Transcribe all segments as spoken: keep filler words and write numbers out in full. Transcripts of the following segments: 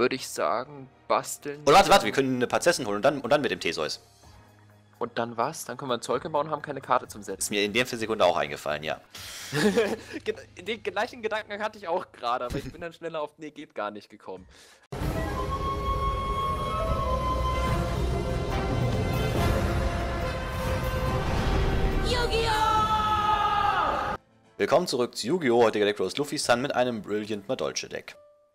würde ich sagen, basteln. Oder warte, warte, wir können eine Prinzessin holen und dann, und dann mit dem Theseus. Und dann was? Dann können wir ein Zolke bauen und haben keine Karte zum Ist Setzen. mir in der Sekunde auch eingefallen, ja. Den gleichen Gedanken hatte ich auch gerade, aber ich bin dann schneller auf, nee, geht gar nicht gekommen. Yu-Gi-Oh! Willkommen zurück zu Yu-Gi-Oh! Heute Deck Rose Luffy Sun mit einem Brilliant Madolche Deck.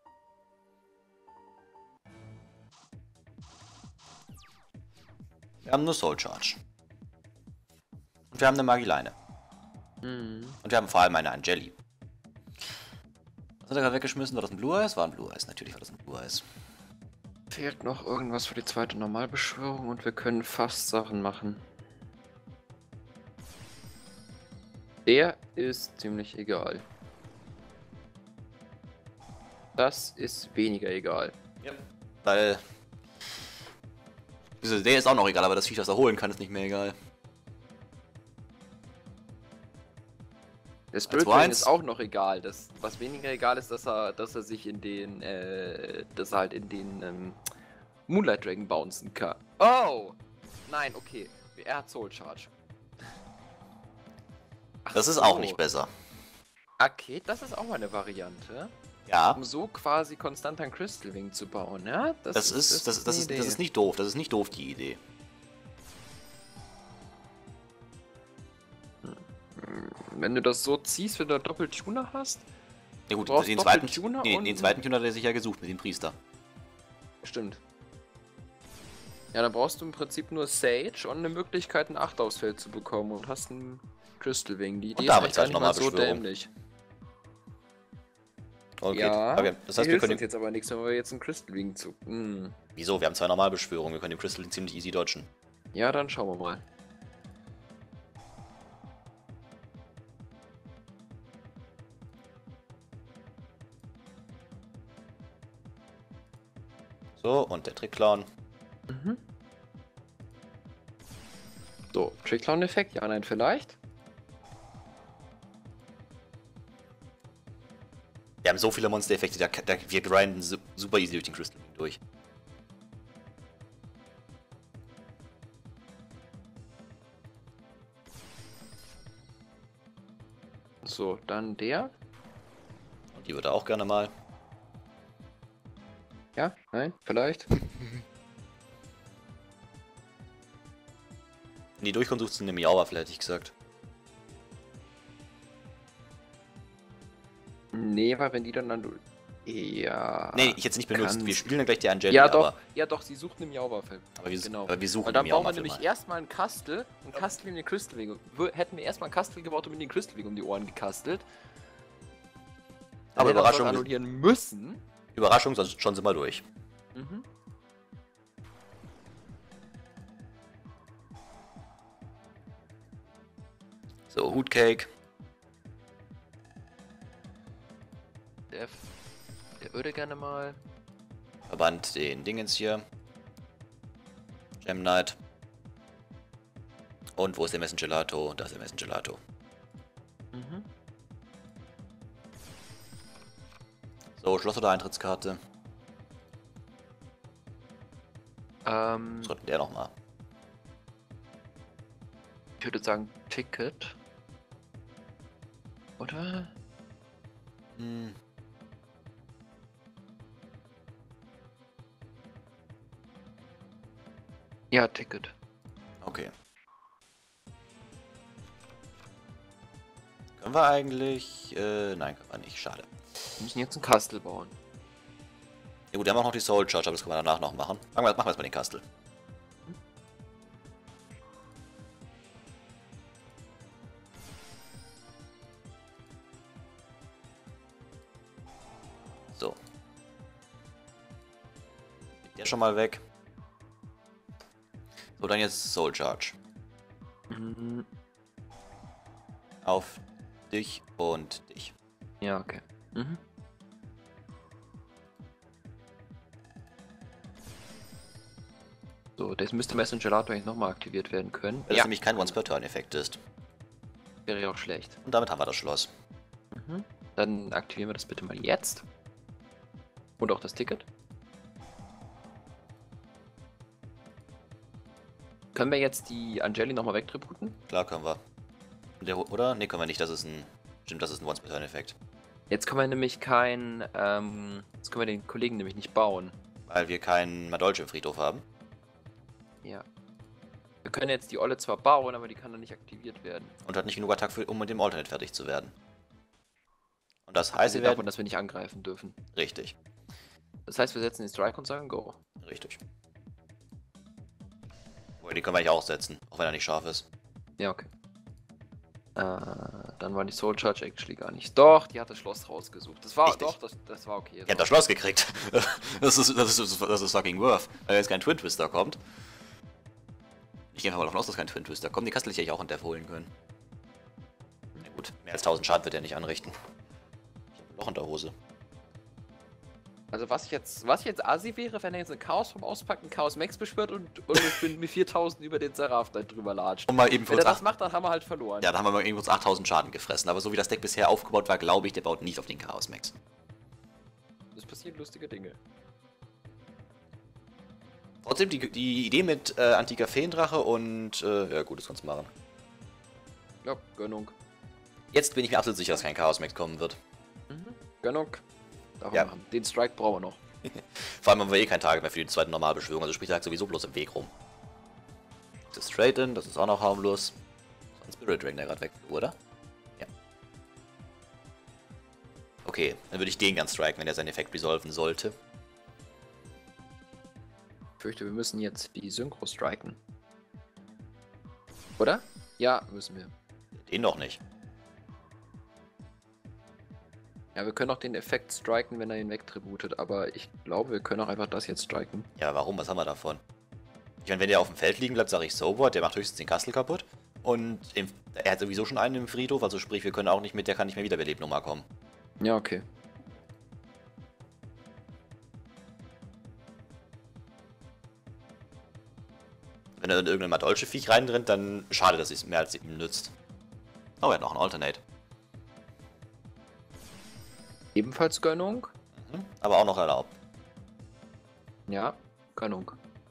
Wir haben eine Soul Charge. Und wir haben eine Magileine. Mhm. Und wir haben vor allem eine Angeli. Was hat er gerade weggeschmissen? War das ein Blue Eyes? War ein Blue Eyes, natürlich war das ein Blue Eyes. Fehlt noch irgendwas für die zweite Normalbeschwörung und wir können fast Sachen machen. Der ist ziemlich egal. Das ist weniger egal. Ja. Weil... Der ist auch noch egal, aber das Viech, das er holen kann, ist nicht mehr egal. Der Spirit Drain ist auch noch egal. Das, was weniger egal ist, dass er, dass er sich in den, äh, dass er halt in den ähm, Moonlight Dragon bouncen kann. Oh! Nein, okay. Er hat Soul Charge. Ach das ist so. auch nicht besser. Okay, das ist auch mal eine Variante. Ja. Um so quasi konstant ein Crystal Wing zu bauen, ja? Das, das ist, ist, das, das, ist, das ist nicht doof. Das ist nicht doof, die Idee. Wenn du das so ziehst, wenn du Doppel-Tuner hast. Ja gut, du den zweiten, Tuner nee, und den zweiten Tuner hat er sich ja gesucht mit dem Priester. Stimmt. Ja, dann brauchst du im Prinzip nur Sage und eine Möglichkeit, ein acht aufs Feld zu bekommen und hast einen Crystal Wing. Die Idee ist eigentlich gar nicht mal so dämlich. Okay. Ja, okay. Das heißt, wir können uns jetzt aber nichts, wenn wir jetzt einen Crystal Wing zu... Hm. Wieso? Wir haben zwei Normalbeschwörungen, wir können den Crystal Wing ziemlich easy dodgen. Ja, dann schauen wir mal. So, und der Trick-Clown. Mhm. So, Trick-Clown-Effekt, ja, nein, vielleicht. Wir haben so viele Monster-Effekte, da, da, wir grinden super easy durch den Crystal Wing durch. So, dann der. Und die würde auch gerne mal. Ja, nein, vielleicht. Wenn die durchkommt, sucht sie eine Miauwaffel, hätte ich gesagt. Nee, weil wenn die dann dann... Ja... Nee, ich jetzt nicht benutzt. Wir spielen dann gleich die Angeli, ja, doch, aber... Ja doch, sie sucht eine Miauwaffe. Aber wir, genau. aber wir suchen Und dann eine bauen wir Miauwaffel nämlich mal. erstmal ein Kastel. Ein Kastel in den Crystal Wing. Wir, hätten wir erstmal ein Kastel gebaut und mit den Crystal Wing um die Ohren gekastelt. Dann Aber hätte er das Überraschung... annullieren müssen. Überraschung, sonst schon sind wir durch. Mhm. So, Hutcake. Der, der würde gerne mal... Verband den Dingens hier. Gem Knight. Und wo ist der Messengelato? Da ist der Messengelato. Mhm. So, Schloss oder Eintrittskarte? Ähm, Was sollten der nochmal? ich würde sagen Ticket. Oder? Hm. Ja, Ticket. Okay. Können wir eigentlich... Äh, nein, können wir nicht. Schade. Wir müssen jetzt ein Kastel bauen. Ja gut, wir haben auch noch die Soul Charge, aber das können wir danach noch machen. Machen wir, machen wir erstmal den Kastel. So. Der schon mal weg. So, dann jetzt Soul Charge. Mhm. Auf dich und dich. Ja, okay. Mhm. So, das müsste Messengelato eigentlich nochmal aktiviert werden können. Weil das nämlich kein Once-per-Turn-Effekt ist. Wäre ja auch schlecht. Und damit haben wir das Schloss. Mhm. Dann aktivieren wir das bitte mal jetzt. Und auch das Ticket. Können wir jetzt die Angeli nochmal wegtributen? Klar können wir. Der, oder? Ne, können wir nicht. Das ist ein... Stimmt, das ist ein Once-per-Turn-Effekt. Jetzt können wir nämlich kein, ähm, jetzt können wir den Kollegen nämlich nicht bauen. Weil wir keinen Madolche im Friedhof haben. Ja. Wir können jetzt die Olle zwar bauen, aber die kann dann nicht aktiviert werden. Und hat nicht genug Attack, für, um mit dem Alternate fertig zu werden. Und das heißt, Also wir davon, werden... dass wir nicht angreifen dürfen. Richtig. Das heißt, wir setzen den Strike und sagen Go. Richtig. Wobei, die können wir eigentlich auch setzen, auch wenn er nicht scharf ist. Ja, okay. Äh, dann war die Soul Charge actually gar nicht. Doch, die hat das Schloss rausgesucht. Das war, Richtig. doch, das, das war okay. Ihr habt das Schloss gekriegt. Das ist, das ist, das ist fucking worth. Weil jetzt kein Twin Twister kommt. Ich gehe einfach mal davon aus, dass kein Twin Twister kommt. Die Kastel hätte ich auch in Dev holen können. Na gut, mehr als tausend Schaden wird er nicht anrichten. Ich habe ein Loch in der Hose. Also was ich jetzt, was ich jetzt assi wäre, wenn er jetzt eine Chaos vom Auspackt, einen Chaos Max beschwört und, und ich bin mit viertausend über den Seraph da drüber latscht. Und mal eben für Wenn uns er das acht- macht, dann haben wir halt verloren. Ja, da haben wir mal eben uns achttausend Schaden gefressen. Aber so wie das Deck bisher aufgebaut war, glaube ich, der baut nicht auf den Chaos Max. Es passieren lustige Dinge. Trotzdem, die, die Idee mit äh, antiker Feendrache und... Äh, ja gut, das kannst du machen. Ja, Gönnung. Jetzt bin ich mir absolut sicher, dass kein Chaos Max kommen wird. Mhm. Gönnung. Darf Ja. man machen. Den Strike brauchen wir noch. Vor allem haben wir eh kein Target mehr für die zweite Normalbeschwörung, also sprich, der lag sowieso bloß im Weg rum. Das ist Straight in, das ist auch noch harmlos. So ein Spirit Dragon, der gerade weg, oder? Ja. Okay, dann würde ich den ganz striken, wenn er seinen Effekt resolven sollte. Ich fürchte, wir müssen jetzt die Synchro striken. Oder? Ja, müssen wir. Den noch nicht. Ja, wir können auch den Effekt striken, wenn er ihn wegtributet, aber ich glaube, wir können auch einfach das jetzt striken. Ja, warum? Was haben wir davon? Ich meine, wenn der auf dem Feld liegen bleibt, sage ich Sobot, der macht höchstens den Kastel kaputt. Und im, er hat sowieso schon einen im Friedhof, also sprich, wir können auch nicht mit, der kann nicht mehr wiederbelebt Nummer kommen. Ja, okay. Wenn er in irgendein Madolche-Viech reinrennt, dann schade, dass es mehr als ihm nützt. Oh, er hat noch ein Alternate. Ebenfalls Gönnung? Mhm. Aber auch noch erlaubt. Ja, Gönnung.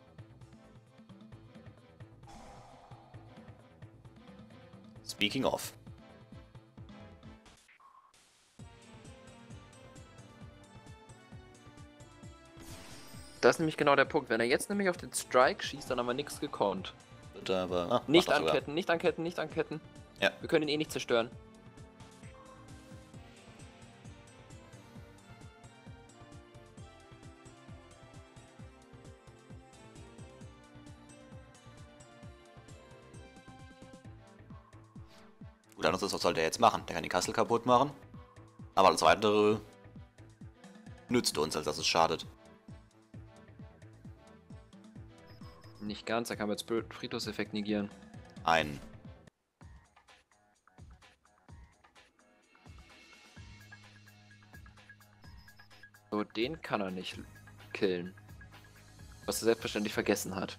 Speaking of. Das ist nämlich genau der Punkt. Wenn er jetzt nämlich auf den Strike schießt, dann haben wir nichts gekonnt. Wird aber, ah, Nicht macht er sogar. anketten, nicht anketten, nicht anketten. Ja. Wir können ihn eh nicht zerstören. Gut, anders ist, was soll der jetzt machen? Der kann die Kassel kaputt machen. Aber alles weitere nützt uns, als dass es schadet. Nicht ganz, da kann man jetzt Spirit Friedhofseffekt negieren. Ein. So, den kann er nicht killen. Was er selbstverständlich vergessen hat.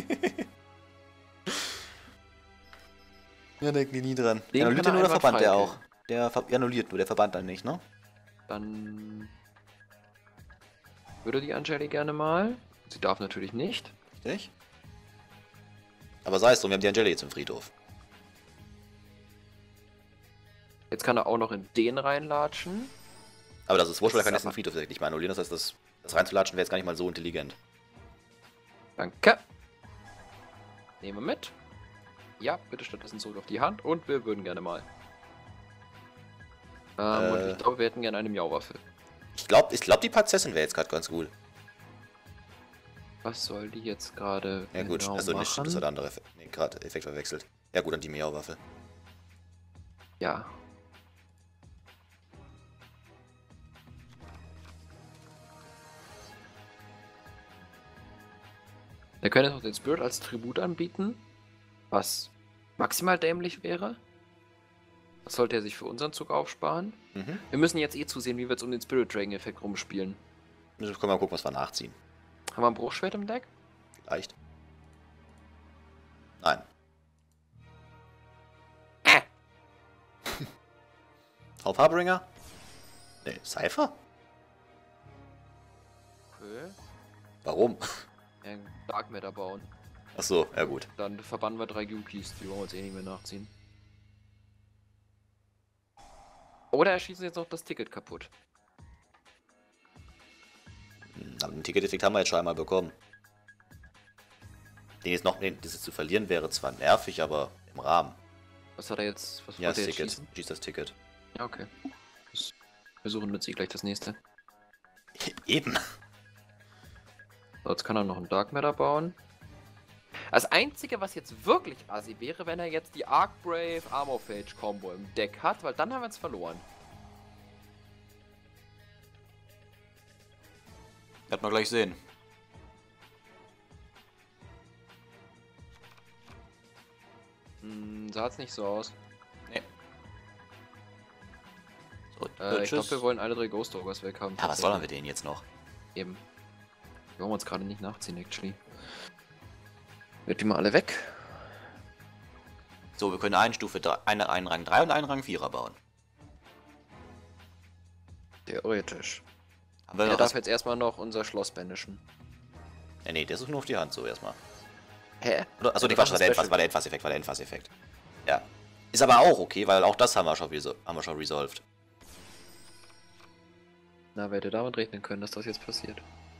Ja, denken die nie dran. Den Annulliert kann der er nur oder verbannt einwandfrei der auch? killen. Der ver annulliert nur, der verbannt dann nicht, ne? Dann würde die Angeli gerne mal. Sie darf natürlich nicht. Richtig? Aber sei es drum, wir haben die Angeli jetzt im Friedhof. Jetzt kann er auch noch in den reinlatschen. Aber das ist wurscht, weil er kann Das jetzt ist den Friedhof nicht mehr annullieren. Das heißt, das, das reinzulatschen wäre jetzt gar nicht mal so intelligent. Danke. Nehmen wir mit. Ja, bitte stattdessen zurück auf die Hand und wir würden gerne mal. Ähm, Äh. und ich glaube, wir hätten gerne eine Miauwaffe. Ich glaube, ich glaub, die Pazessin wäre jetzt gerade ganz cool. Was soll die jetzt gerade Ja gut, genau also nicht, machen? das hat der andere Effekt. Nee, gerade Effekt verwechselt. Ja gut, dann die Miau-Waffe. Ja. Wir können jetzt noch den Spirit als Tribut anbieten, was maximal dämlich wäre. Das sollte er sich für unseren Zug aufsparen. Mhm. Wir müssen jetzt eh zusehen, wie wir jetzt um den Spirit Dragon Effekt rumspielen. Jetzt können wir mal gucken, was wir nachziehen. Haben wir ein Bruchschwert im Deck? Vielleicht. Nein. Äh. Auf Harbinger? Nee, Cypher? Okay. Warum? Ja, einen Dark Matter bauen. Achso, ja gut. Dann verbannen wir drei Gyukis, die wollen wir uns eh nicht mehr nachziehen. Oder erschießen jetzt noch das Ticket kaputt. Hm, einen Ticket-Effekt haben wir jetzt schon einmal bekommen. Den jetzt noch, den, dieses zu verlieren wäre zwar nervig, aber im Rahmen. Was hat er jetzt? Was Ja, das wollte er jetzt Ticket. schießen? Schießt das Ticket. Ja, okay. Das versuchen wir jetzt gleich das nächste. Eben. So, jetzt kann er noch einen Dark Matter bauen. Das einzige, was jetzt wirklich assi wäre, wenn er jetzt die Arcbrave Armorphage Combo im Deck hat, weil dann haben wir es verloren. Wird man gleich sehen. Hm, sah es nicht so aus. Nee. So, Äh, ich glaube, tschüss. wir wollen alle drei Ghost Ogres weg haben. Ja, was wollen wir denen jetzt noch? Eben. Wir wollen uns gerade nicht nachziehen, actually. Wird die mal alle weg? So, wir können einen Stufe drei, eine, einen Rang drei und einen Rang vierer bauen. Theoretisch. Haben wir Er noch darf was? jetzt erstmal noch unser Schloss banishen. Nee, nee, der ist nur auf die Hand so erstmal. Hä? Oder, achso, Ja, die das Quatsch, ist war der ein Endphase, war der Endphase-Effekt, war der Endphase-Effekt. Ja. Ist aber auch okay, weil auch das haben wir schon, resol haben wir schon resolved. Na, wer hätte damit rechnen können, dass das jetzt passiert?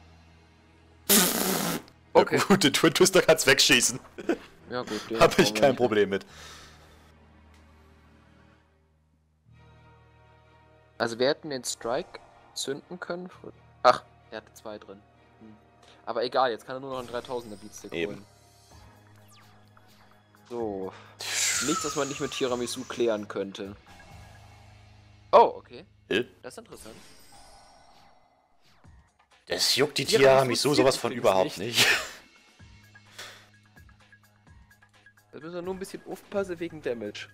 Okay. Okay. Ja, gut, den Twin Twister kann's wegschießen. Ja gut, den Hab brauchen ich wir kein nicht. Problem mit. Also wir hätten den Strike zünden können. Ach, er hatte zwei drin. Hm. Aber egal, jetzt kann er nur noch einen dreitausender Beatstick Eben. holen. So. Nichts, was man nicht mit Tiramisu klären könnte. Oh, okay. Äh? Das ist interessant. Das juckt die Tiramisu Tiramisu zählt sowas von übrigens überhaupt nicht. nicht. Da müssen wir nur ein bisschen aufpassen wegen Damage.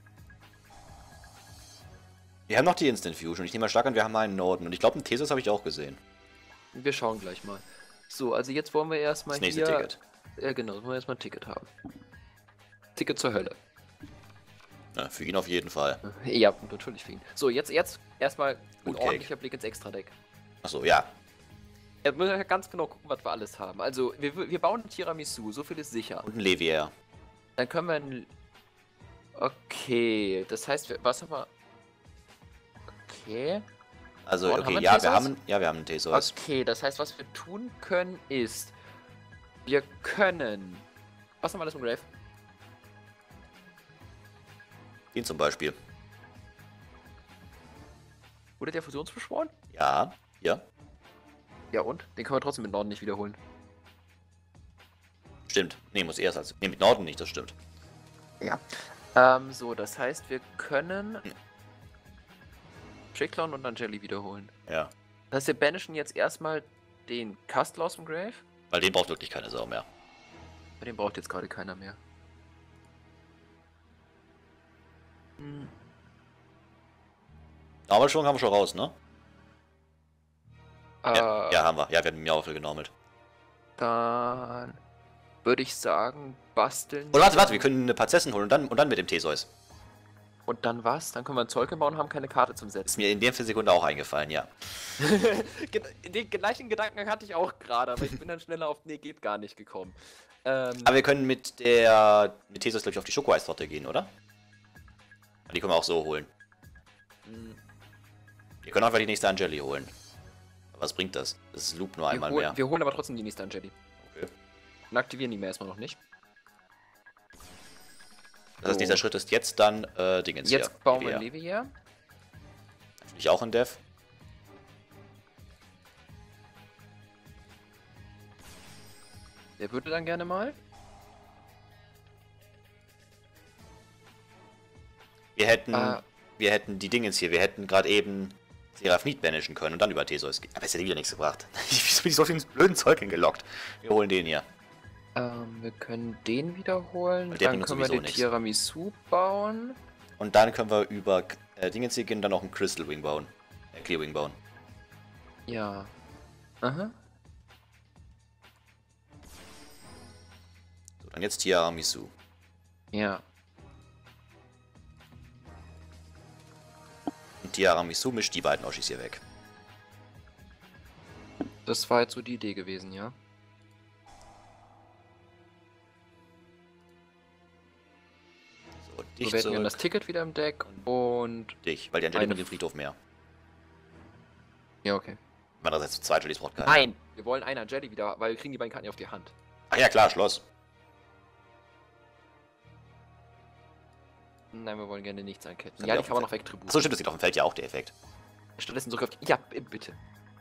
Wir haben noch die Instant Fusion. Ich nehme mal stark an, wir haben einen Norden. Und ich glaube, einen Thesis habe ich auch gesehen. Wir schauen gleich mal. So, also jetzt wollen wir erstmal Das nächste hier... Ticket. Ja genau, wollen wir erstmal ein Ticket haben. Ticket zur Hölle. Ja, für ihn auf jeden Fall. Ja, natürlich für ihn. So, jetzt, jetzt erstmal ein Gut, ordentlicher Blick ins Extra-Deck. Achso, ja. Jetzt müssen wir ganz genau gucken, was wir alles haben. Also, wir, wir bauen ein Tiramisu, so viel ist sicher. Und ein Levier. Dann können wir ein... Okay, das heißt, wir, was haben wir... Okay. Also, Norden, okay, haben wir ja, einen wir Thesos? haben, ja, wir haben einen Thesos. Okay, das heißt, was wir tun können ist... Wir können... Was haben wir alles im Grave? Den zum Beispiel. Wurde der fusionsbeschworen? Ja, ja. Ja und? Den können wir trotzdem mit Norden nicht wiederholen. Stimmt. Nee, muss erst als. Nee, mit Norden nicht, das stimmt. Ja. Ähm, so, das heißt, wir können Tricklon und Angeli wiederholen. Ja. Das heißt, wir banishen jetzt erstmal den Castle aus dem Grave. Weil den braucht wirklich keine Sau mehr. Aber den braucht jetzt gerade keiner mehr. Hm. Aber schon haben wir schon raus, ne? Ja, Äh, ja, haben wir. Ja, wir haben Miaufel genormelt. Dann würde ich sagen, basteln. Und warte, warte, wir können eine Pazzessen holen und dann, und dann mit dem Theseus. Und dann was? Dann können wir einen Zolken bauen und haben keine Karte zum Ist Setzen. mir in der Sekunde auch eingefallen, ja. Den gleichen Gedanken hatte ich auch gerade, aber ich bin dann schneller auf. Nee, geht gar nicht gekommen. Ähm, Aber wir können mit der. Mit Theseus, glaube ich, auf die Schoko-Eistorte gehen, oder? Die können wir auch so holen. mh, Wir können einfach die nächste Angeli holen. Aber was bringt das? Das ist Loop nur wir, einmal hol, mehr. wir holen aber trotzdem die nächste Angeli. Okay. Und aktivieren die mehr erstmal noch nicht. Das heißt, dieser Schritt ist jetzt dann äh, Dingens Jetzt hier. bauen wir Levier. ein Levier. Ich auch in Dev. Der würde dann gerne mal. Wir hätten, Äh. wir hätten die Dingens hier, wir hätten gerade eben Seraphnit banishen können und dann über Theseus gehen. Aber es hätte wieder nichts gebracht. Wieso bin ich so viel blöden Zeug hingelockt? Wir holen den hier. Ähm, wir können den wiederholen. Aber der Dann bringt uns können wir sowieso den nichts. Tiramisu bauen. Und dann können wir über äh, Dingens hier gehen und dann noch einen Crystal Wing bauen. Äh, Clear Wing bauen. Ja. Aha. So, dann jetzt Tiramisu. Ja. Und Tiramisu mischt die beiden Oschis hier weg. Das war jetzt so die Idee gewesen, ja. So, So, wir hätten dann das Ticket wieder im Deck und... dich, weil die Angelika eine- den Friedhof mehr. Ja, okay. Andererseits zu zweit, Jellies braucht keinen. Nein! Wir wollen einer Jelly wieder, weil wir kriegen die beiden Karten ja auf die Hand. Ach ja, klar, Schloss. Nein, wir wollen gerne nichts anketten. Kann Ja, die die auf kann man dem noch wegtributen. Achso, stimmt, das liegt auf dem Feld ja auch, der Effekt. Stattdessen sogar auf die... Ja, b- bitte.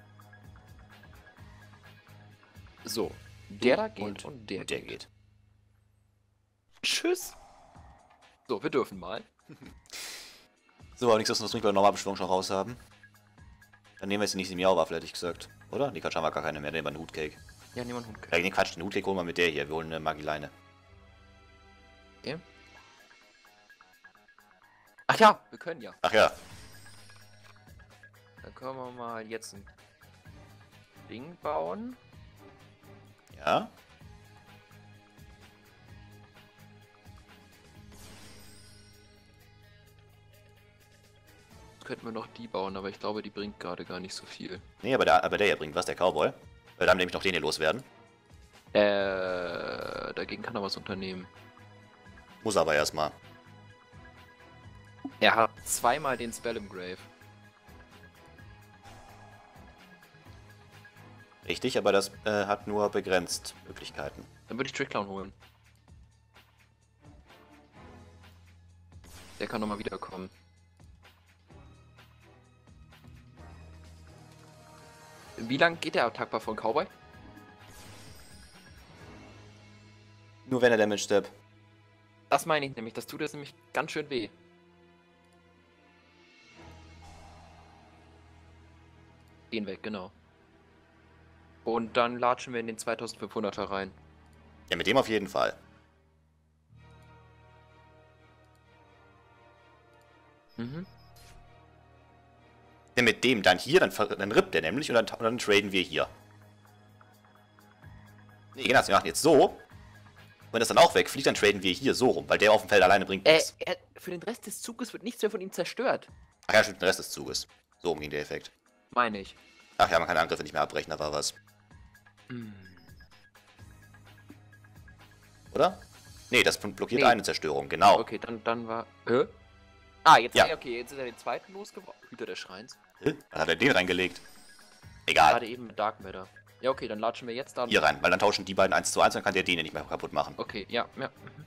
So. Der da geht und, Und der, Und der geht. geht. Tschüss! So, wir dürfen mal. So, aber nichtsdestotrotz muss ich bei der Normalbeschwörung schon raus haben. Dann nehmen wir jetzt die nächste Miauwaffe, hätte ich gesagt. Oder? Die Quatsch haben wir gar keine mehr, dann nehmen wir einen Hutcake. Ja, niemand Hund. Ja, nee, Quatsch, den Hutcake holen wir mit der hier. Wir holen eine Magileine. Okay. Ach ja, wir können ja. Ach ja. Dann können wir mal jetzt ein Ding bauen. Ja? Jetzt könnten wir noch die bauen, aber ich glaube, die bringt gerade gar nicht so viel. Nee, aber der, aber der hier bringt was, der Cowboy. Weil dann nämlich noch den hier loswerden. Äh, dagegen kann er was unternehmen. Muss aber erstmal. Er hat zweimal den Spell im Grave. Richtig, aber das äh, hat nur begrenzt Möglichkeiten. Dann würde ich Trick Clown holen. Der kann nochmal wiederkommen. Wie lang geht der attackbar von Cowboy? Nur wenn er Damage Step. Das meine ich nämlich. Das tut jetzt nämlich ganz schön weh. Den weg, genau. Und dann latschen wir in den zweitausendfünfhunderter rein. Ja, mit dem auf jeden Fall. Mhm. Denn mit dem dann hier, dann, ver- dann rippt der nämlich und dann, und dann traden wir hier. Nee, genau, wir machen jetzt so. Wenn das dann auch wegfliegt, dann traden wir hier so rum, weil der auf dem Feld alleine bringt Äh, nichts. er, für den Rest des Zuges wird nichts mehr von ihm zerstört. Ach ja, stimmt, den Rest des Zuges. So umging der Effekt. Meine ich. Ach ja, man kann Angriffe nicht mehr abbrechen, da war was. Hm. Oder? Nee, das blockiert Nee. eine Zerstörung, genau. Okay, dann, dann war... Hä? Ah, jetzt, Ja. ja. okay, jetzt ist er den zweiten losgebracht. Hüter des Schreins. Hä? Dann hat er den reingelegt. Egal, Gerade eben mit Dark Matter. Ja, okay, dann latschen wir jetzt da. hier rein, weil dann tauschen die beiden eins zu eins, dann kann der den nicht mehr kaputt machen. Okay, ja, ja. Mhm.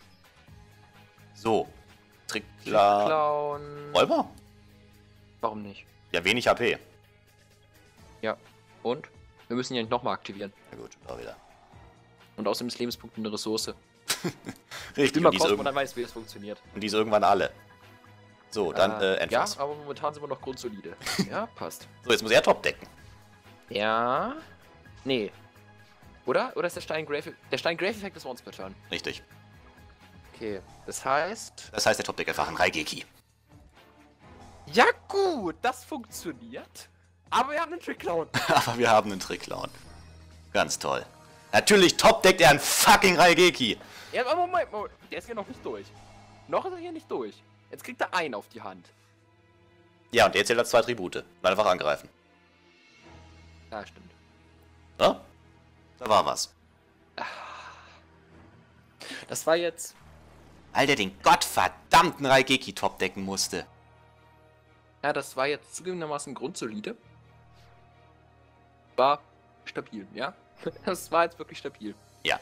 So. Trickler. Clown. Räuber? Warum nicht? Ja, wenig H P. Ja. Und? Wir müssen ihn ja nicht nochmal aktivieren. Na gut, da wieder. Und außerdem ist Lebenspunkt eine Ressource. Richtig, Immer und die, ist kosten und irgend dann weiß, wie es funktioniert. und die ist irgendwann alle. So, dann äh, ja, Endphase. aber momentan sind wir noch grundsolide. Ja, passt. So, jetzt muss er top decken. Ja. Nee. Oder? Oder ist der Stein Grave... Der Stein Grave Effekt ist Once per Turn. Richtig. Okay. Das heißt... Das heißt, der Top-Deck einfach ein Raigeki. Ja gut, das funktioniert. Aber wir haben einen Trick Clown. Aber wir haben einen Trick-Clown. Ganz toll. Natürlich top-deckt er einen fucking Raigeki. Ja, aber Moment, Moment. Der ist hier noch nicht durch. Noch ist er hier nicht durch. Jetzt kriegt er einen auf die Hand. Ja, und der zählt als zwei Tribute. Und einfach angreifen. Ja, stimmt. Ne? Da war was. Das war jetzt... Weil der den gottverdammten Raigeki top-decken musste. Ja, das war jetzt zugegebenermaßen grundsolide. War stabil, ja? Das war jetzt wirklich stabil. Ja.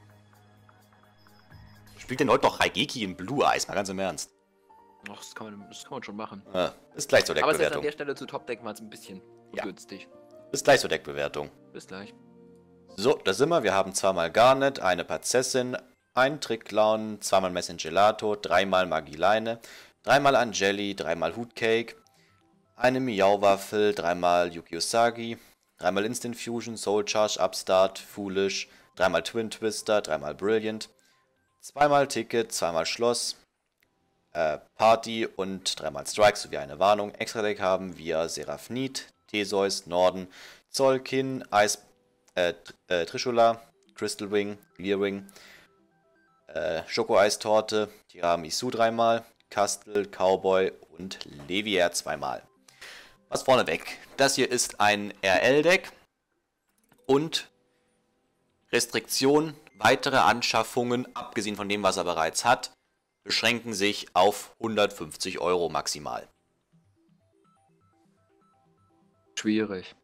Spielt denn heute noch Raigeki im Blue Eyes? Mal ganz im Ernst. Ach, das kann man, das kann man schon machen. Ah, ist gleich zur Aber es ist an Deckbewertung. der Stelle zu Top-Deck mal ein bisschen Ja. ungünstig. Ist gleich zur Deckbewertung. Bis gleich. So, da sind wir. Wir haben zweimal Garnet, eine Pazessin, einen Trick-Clown, zweimal Messengelato, dreimal Magileine, dreimal Angeli, dreimal Hutcake, eine Miauwaffel, dreimal Yuki Usagi, dreimal Instant Fusion, Soul Charge, Upstart, Foolish, dreimal Twin Twister, dreimal Brilliant, zweimal Ticket, zweimal Schloss, äh, Party und dreimal Strike sowie eine Warnung. Extra-Deck haben wir Seraphnit, Theseus, Norden, Zolkin, Eis, äh, äh, Trishula, Crystal Wing, Leerwing, äh, Schoko-Eistorte, Tiramisu dreimal, Kastel, Cowboy und Levier zweimal. Was vorneweg, das hier ist ein R L-Deck und Restriktion, weitere Anschaffungen, abgesehen von dem, was er bereits hat, beschränken sich auf hundertfünfzig Euro maximal. Schwierig.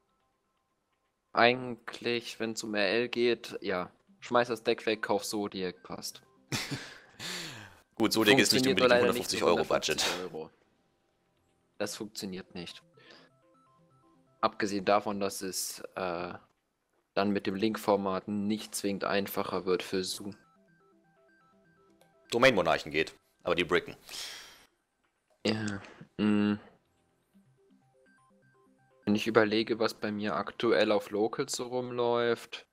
Eigentlich, wenn es um R L geht, ja, schmeiß das Deck weg, kauf Zodiac, passt. Gut, Zodiac ist nicht Funktioniert unbedingt ein leider nicht hundertfünfzig für Euro Budget. hundertfünfzig Euro. Das funktioniert nicht. Abgesehen davon, dass es äh, dann mit dem Link-Format nicht zwingend einfacher wird für Zoom. Domain-Monarchen geht, aber die bricken. Ja. Mh. Wenn ich überlege, was bei mir aktuell auf Locals so rumläuft.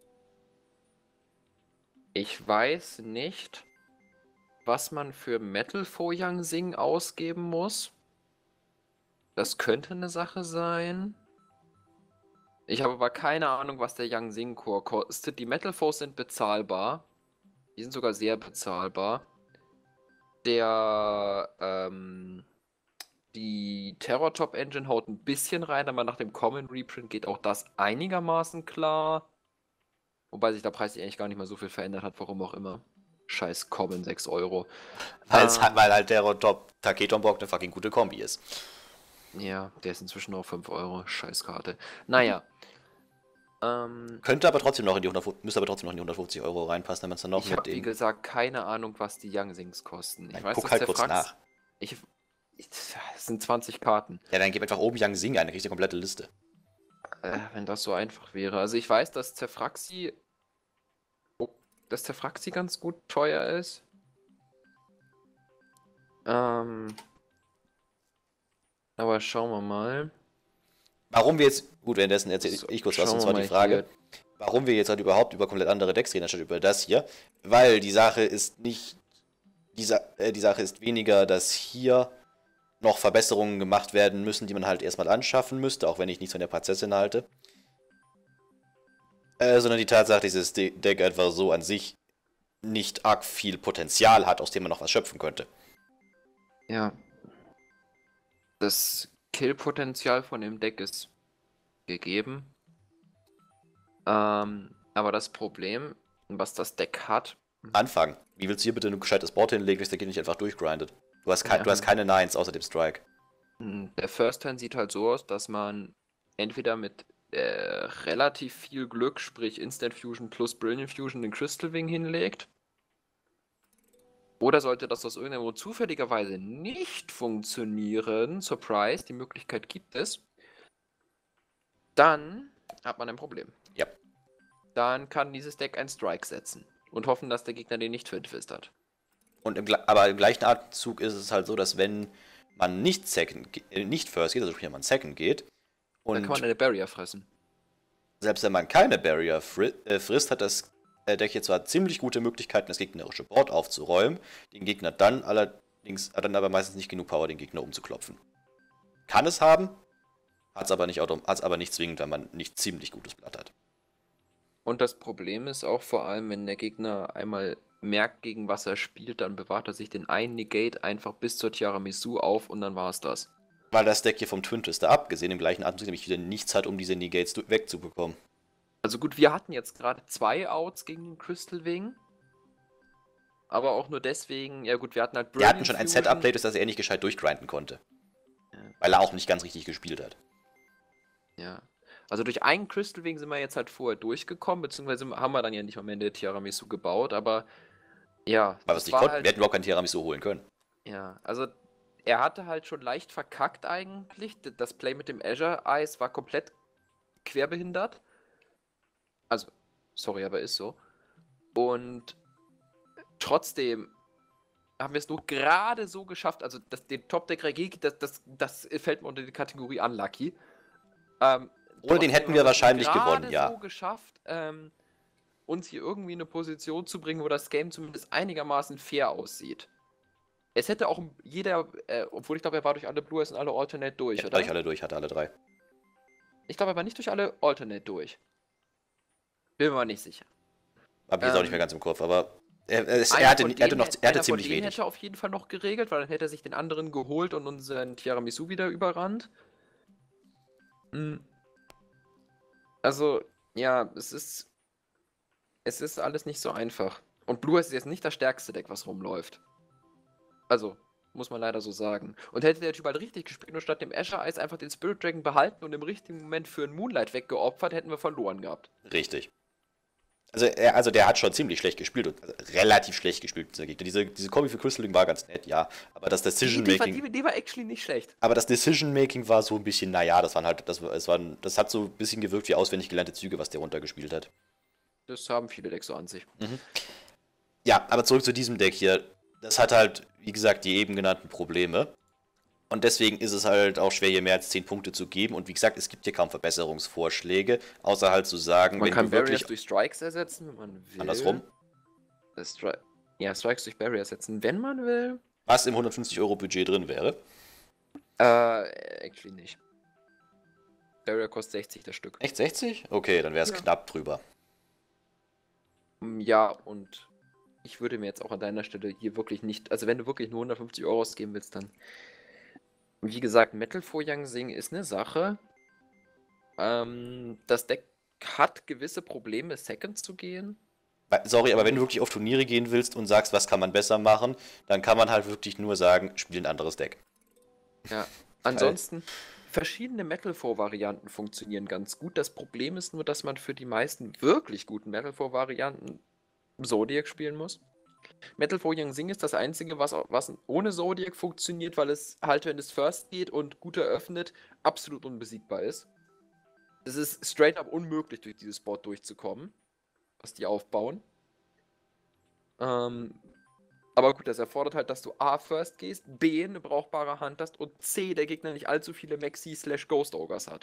Ich weiß nicht, was man für Metal Fo Yang Sing ausgeben muss. Das könnte eine Sache sein. Ich habe aber keine Ahnung, was der Yang Sing Core kostet. Die Metal Foes sind bezahlbar. Die sind sogar sehr bezahlbar. Der, ähm, die Terror Top Engine haut ein bisschen rein, aber nach dem Common Reprint geht auch das einigermaßen klar. Wobei sich der Preis eigentlich gar nicht mal so viel verändert hat, warum auch immer. Scheiß Common, sechs Euro. Weil's Ähm, halt, weil halt der Top Taketon-Bock eine fucking gute Kombi ist. Ja, der ist inzwischen auch fünf Euro. Scheißkarte. Naja. Ähm, Könnte aber trotzdem noch in die hundertfünfzig, müsste aber trotzdem noch in die hundertfünfzig Euro reinpassen, wenn man es dann noch ich mit habe, wie dem... gesagt, keine Ahnung, was die Young Sings kosten. Ich Nein, weiß, guck dass halt der kurz Frax... nach. Ich, ich, das sind zwanzig Karten. Ja, dann gib einfach oben Yang Sing ein, dann kriegst du die komplette Liste. Äh, wenn das so einfach wäre. Also ich weiß, dass Zerfraxi... Oh, dass Zerfraxi ganz gut teuer ist. Ähm... Aber schauen wir mal. Warum wir jetzt... Gut, währenddessen erzähle So, ich kurz was, schauen und wir zwar mal die Frage, hier. warum wir jetzt halt überhaupt über komplett andere Decks reden, anstatt über das hier. Weil die Sache ist nicht... Die, Sa äh, die Sache ist weniger, dass hier noch Verbesserungen gemacht werden müssen, die man halt erstmal anschaffen müsste, auch wenn ich nichts von der Prinzessin halte. Äh, sondern die Tatsache, dass dieses De Deck einfach so an sich nicht arg viel Potenzial hat, aus dem man noch was schöpfen könnte. Ja. Das Kill-Potenzial von dem Deck ist gegeben. Ähm, aber das Problem, was das Deck hat... Anfangen. Wie willst du hier bitte ein gescheites Board hinlegen, dass der Gegner nicht einfach durchgrindet? Du hast, kei Ja. du hast keine Nines außer dem Strike. Der First Turn sieht halt so aus, dass man entweder mit äh, relativ viel Glück, sprich Instant Fusion plus Brilliant Fusion, den Crystal Wing hinlegt. Oder sollte das aus irgendeinem Grund zufälligerweise nicht funktionieren, Surprise, die Möglichkeit gibt es, dann hat man ein Problem. Ja. Dann kann dieses Deck einen Strike setzen und hoffen, dass der Gegner den nicht vertwistert. Und im, Gle- aber im gleichen Atemzug ist es halt so, dass wenn man nicht Second, ge- äh, nicht First geht, also sprich, wenn man Second geht, Dann und kann man eine Barrier fressen. selbst wenn man keine Barrier fri äh, frisst, hat das äh, Deck jetzt zwar ziemlich gute Möglichkeiten, das gegnerische Board aufzuräumen, den Gegner dann allerdings, hat dann aber meistens nicht genug Power, den Gegner umzuklopfen. Kann es haben, hat es aber nicht autom- hat's aber nicht zwingend, wenn man nicht ziemlich gutes Blatt hat. Und das Problem ist auch vor allem, wenn der Gegner einmal merkt, gegen was er spielt, dann bewahrt er sich den einen Negate einfach bis zur Tiramisu auf und dann war es das. Weil das Deck hier vom Twin Twister abgesehen im gleichen Atemzug nämlich wieder nichts hat, um diese Negates du- wegzubekommen. Also gut, wir hatten jetzt gerade zwei Outs gegen den Crystal Wing. Aber auch nur deswegen, ja gut, wir hatten halt Wir hatten Brilliant schon ein Fusion. Set-Update, das er nicht gescheit durchgrinden konnte. Ja. Weil er auch nicht ganz richtig gespielt hat. Ja. Also durch einen Crystal Wing sind wir jetzt halt vorher durchgekommen, beziehungsweise haben wir dann ja nicht am Ende Tiramisu gebaut, aber ja. Weil wir es das nicht war konnten. halt, Wir hätten überhaupt kein Tiramisu holen können. ja, also er hatte halt schon leicht verkackt eigentlich. D- Das Play mit dem Azure Eyes war komplett querbehindert. Also, sorry, aber ist so. Und trotzdem haben wir es nur gerade so geschafft, also das, den Top-Deck Regie, das, das, das fällt mir unter die Kategorie Unlucky. Ähm, Ohne den trotzdem hätten haben wir es wahrscheinlich gerade gewonnen, ja. so geschafft, ähm, uns hier irgendwie in eine Position zu bringen, wo das Game zumindest einigermaßen fair aussieht. Es hätte auch jeder, äh, obwohl ich glaube, er war durch alle Blue Eyes und alle Alternate durch, Ja, oder? durch alle durch, hatte alle drei. Ich glaube, er war nicht durch alle Alternate durch. Bin mir mal nicht sicher. Hab ich jetzt auch nicht Ähm, mehr ganz im Kopf, aber er, er, es- Einer er, hatte, von er, hatte, denen noch, hätte- er hatte einer von ziemlich denen wenig. hätte auf jeden Fall noch geregelt, weil dann hätte er sich den anderen geholt und unseren Tiramisu wieder überrannt. Hm. Also, ja, es ist. Es ist alles nicht so einfach. Und Blue ist jetzt nicht das stärkste Deck, was rumläuft. Also, muss man leider so sagen. Und hätte der Typ halt richtig gespielt und statt dem Azure Eyes einfach den Spirit Dragon behalten und im richtigen Moment für einen Moonlight weggeopfert, hätten wir verloren gehabt. Richtig. Also, er, also der hat schon ziemlich schlecht gespielt und also relativ schlecht gespielt, dieser Gegner. Diese, diese Kombi für Crystalling war ganz nett, ja. Aber das Decision Die, die, war, Making. die, die war actually nicht schlecht. Aber das Decision Making war so ein bisschen, naja, das waren halt, das, es waren, das hat so ein bisschen gewirkt wie auswendig gelernte Züge, was der runtergespielt hat. Das haben viele Decks so an sich. Mhm. Ja, aber zurück zu diesem Deck hier. Das hat halt, wie gesagt, die eben genannten Probleme. Und deswegen ist es halt auch schwer, hier mehr als zehn Punkte zu geben. Und wie gesagt, es gibt hier kaum Verbesserungsvorschläge, außer halt zu sagen, Man wenn kann du wirklich Barriers durch Strikes ersetzen, wenn man will. andersrum, Äh, Stri ja, Strikes durch Barriers ersetzen, wenn man will. was im hundertfünfzig Euro Budget drin wäre. Äh, actually nicht. Barrier kostet sechzig das Stück. Echt sechzig? Okay, dann wäre es Ja. knapp drüber. Mm, Ja, und ich würde mir jetzt auch an deiner Stelle hier wirklich nicht, also wenn du wirklich nur hundertfünfzig Euro ausgeben willst, dann, wie gesagt, Metal Fojang Sing ist eine Sache. Ähm, das Deck hat gewisse Probleme, Second zu gehen. Weil- Sorry, aber wenn du wirklich auf Turniere gehen willst und sagst, was kann man besser machen, dann kann man halt wirklich nur sagen, spiel ein anderes Deck. Ja, ansonsten, verschiedene Metal Varianten funktionieren ganz gut. Das Problem ist nur, dass man für die meisten wirklich guten Metal Varianten Zodiac spielen muss. Metal Fojang Sing ist das einzige, was, auch- was ohne Zodiac funktioniert, weil es halt, wenn es First geht und gut eröffnet, absolut unbesiegbar ist. Es ist straight up unmöglich, durch dieses Board durchzukommen, was die aufbauen. Ähm, aber gut, das erfordert halt, dass du A, First gehst, B, eine brauchbare Hand hast und C, der Gegner nicht allzu viele Maxi slash Ghost Ogres hat.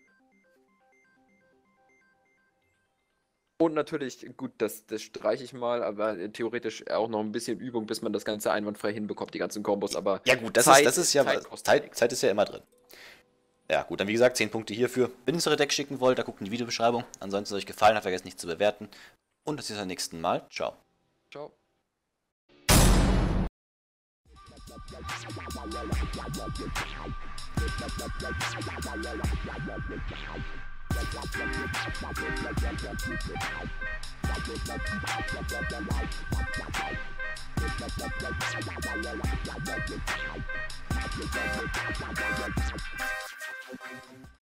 Und natürlich, gut, das, das streiche ich mal, aber äh, theoretisch auch noch ein bisschen Übung, bis man das Ganze einwandfrei hinbekommt, die ganzen Kombos, aber Ja gut, das, Zeit- ist, das ist ja Zeit was. kostet Zeit, nichts. Zeit ist ja immer drin. Ja gut, dann wie gesagt, zehn Punkte hierfür. Wenn ihr eure Decks schicken wollt, da guckt in die Videobeschreibung. Ansonsten, wenn es euch gefallen hat, vergesst nicht zu bewerten. Und bis zum nächsten Mal. Ciao. ciao.